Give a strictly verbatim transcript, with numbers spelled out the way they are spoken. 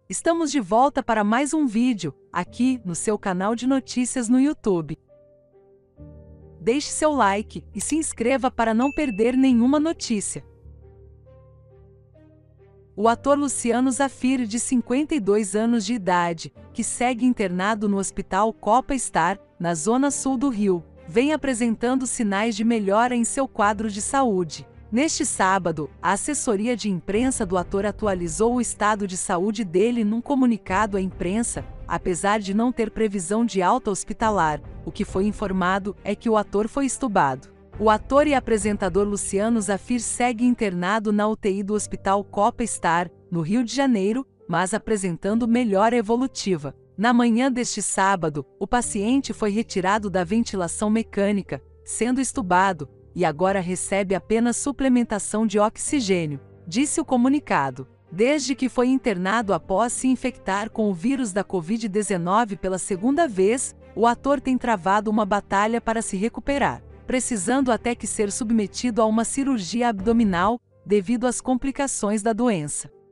Estamos de volta para mais um vídeo, aqui no seu canal de notícias no YouTube. Deixe seu like e se inscreva para não perder nenhuma notícia. O ator Luciano Zaffir, de cinquenta e dois anos de idade, que segue internado no Hospital Copa Star, na zona sul do Rio, vem apresentando sinais de melhora em seu quadro de saúde. Neste sábado, a assessoria de imprensa do ator atualizou o estado de saúde dele num comunicado à imprensa, apesar de não ter previsão de alta hospitalar. O que foi informado é que o ator foi entubado. O ator e apresentador Luciano Zaffir segue internado na U T I do Hospital Copa Star, no Rio de Janeiro, mas apresentando melhora evolutiva. Na manhã deste sábado, o paciente foi retirado da ventilação mecânica, sendo entubado, e agora recebe apenas suplementação de oxigênio, disse o comunicado. Desde que foi internado após se infectar com o vírus da Covid dezenove pela segunda vez, o ator tem travado uma batalha para se recuperar, precisando até que ser submetido a uma cirurgia abdominal, devido às complicações da doença.